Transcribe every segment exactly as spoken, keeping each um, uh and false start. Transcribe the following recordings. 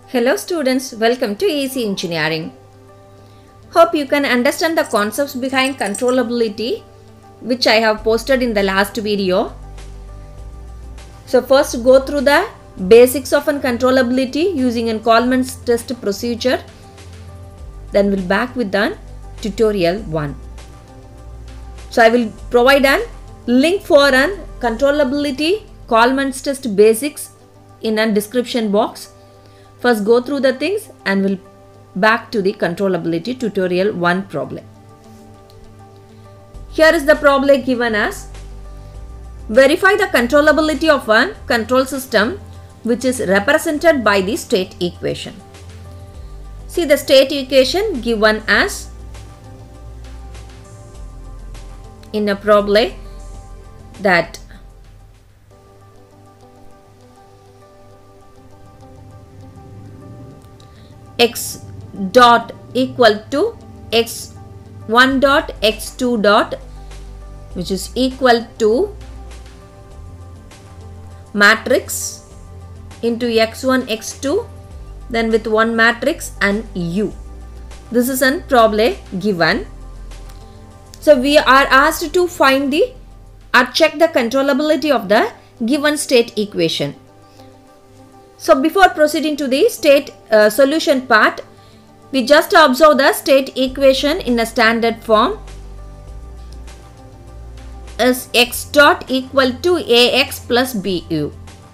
Hello students, welcome to Easy Engineering. Hope you can understand the concepts behind controllability which I have posted in the last video. So first go through the basics of an controllability using a Kalman's test procedure. Then we'll back with the tutorial one. So I will provide a link for an controllability Kalman's test basics in a description box. First go through the things and we'll back to the controllability tutorial one problem. Here is the problem given as: verify the controllability of a control system which is represented by the state equation. See the state equation given as in a problem that x dot equal to x one dot x two dot, which is equal to matrix into x one x two, then with one matrix and u. This is a problem given. So we are asked to find the or check the controllability of the given state equation. So before proceeding to the state uh, solution part, we just observe the state equation in a standard form as x dot equal to ax plus bu.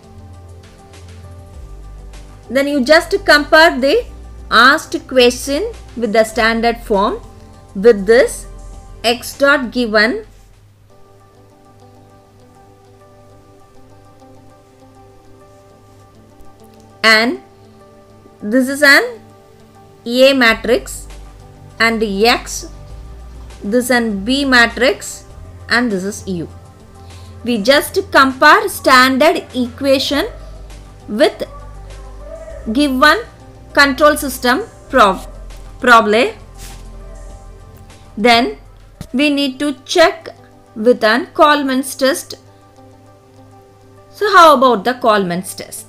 Then you just compare the asked question with the standard form with this x dot given and this is an A matrix and X, this is an B matrix and this is U. We just compare standard equation with given control system prob problem. Then we need to check with an Kalman's test. So how about the Kalman's test?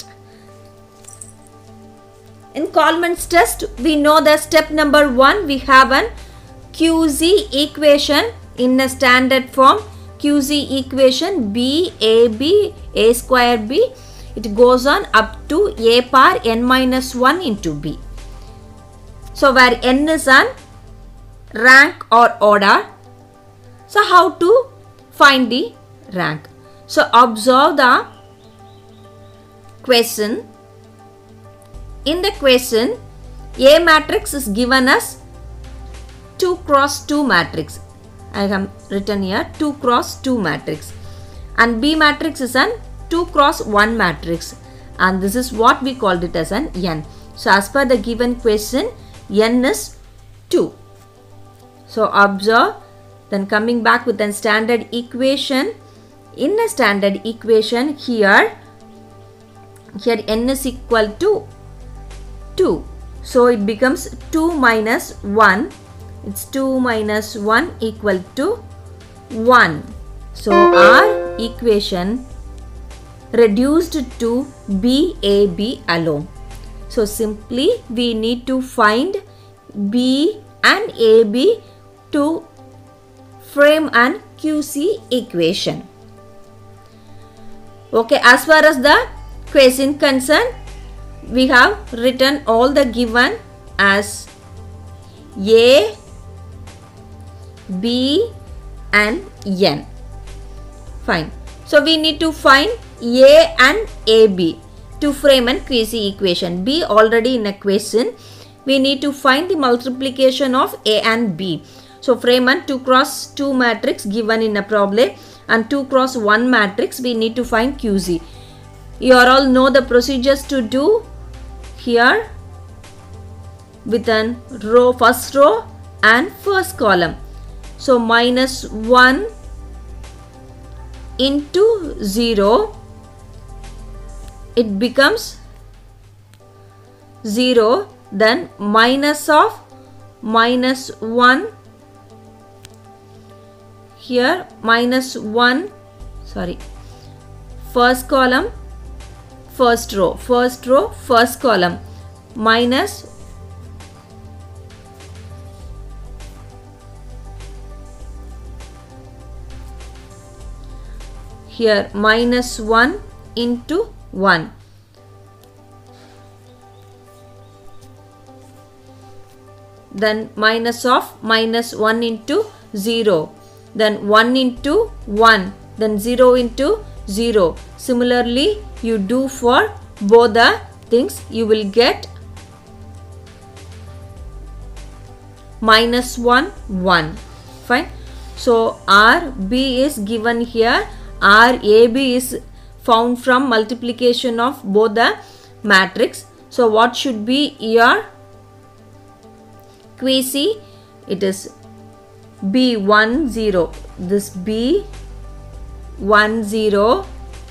In Kalman's test, we know the step number one, we have an Q Z equation in a standard form. Q Z equation B A B A square B. It goes on up to A power n minus one into B. So where n is an rank or order. So how to find the rank? So observe the question. In the question, A matrix is given as two cross two matrix. I have written here two cross two matrix. And B matrix is an two cross one matrix. And this is what we called it as an n. So as per the given question, n is two. So observe, then coming back with a standard equation. In a standard equation here, here n is equal to two. So it becomes two minus one. It's two minus one equal to one. So our equation reduced to B A B alone. So simply we need to find B and A B to frame an Q C equation. Okay, as far as the question concerned, we have written all the given as A, B and N. Fine. So we need to find A and A B to frame an Q C equation. B already in a question. We need to find the multiplication of A and B. So frame an two cross two matrix given in a problem and two cross one matrix. We need to find Q C. You all know the procedures to do here with an row, first row and first column. So minus one into zero, it becomes zero, then minus of minus one, here minus one, sorry, first column, first row, first row, first column. minus here minus one into one. Then minus of minus one into zero. Then one into one. Then zero into zero. Similarly, you do for both the things. You will get minus one, one. Fine. So, R B is given here. R A B is found from multiplication of both the matrix. So, what should be your quasi? It is B one zero. This B one zero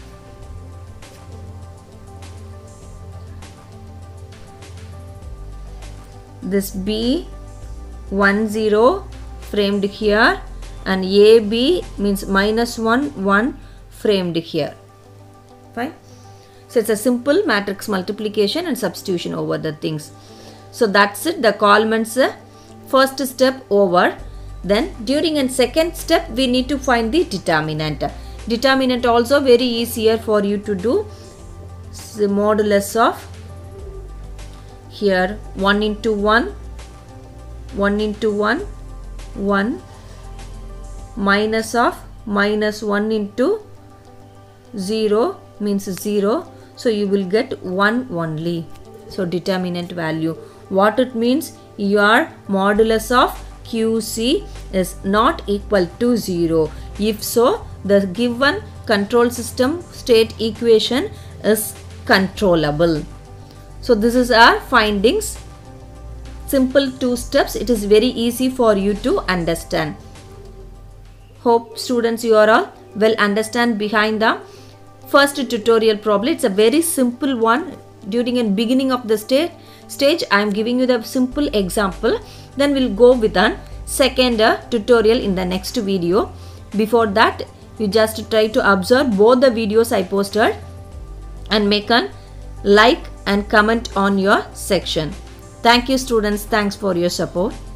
this B one zero framed here, and A B means minus one one framed here. Fine. So it's a simple matrix multiplication and substitution over the things. So that's it. The Coleman's first step over. Then during a second step we need to find the determinant. Determinant also very easier for you to do. The modulus of here one into one, one into one, one, minus of minus one into zero means zero. So you will get one only. So determinant value. What it means? Your modulus of Q C is not equal to zero. If so, the given control system state equation is controllable. So this is our findings. Simple two steps. It is very easy for you to understand. Hope students you are all well understand behind the first tutorial problem. It's a very simple one. During the beginning of the stage, stage I am giving you the simple example. Then we'll go with a second uh, tutorial in the next video. Before that, you just try to observe both the videos I posted and make a like and comment on your section. Thank you students. Thanks for your support.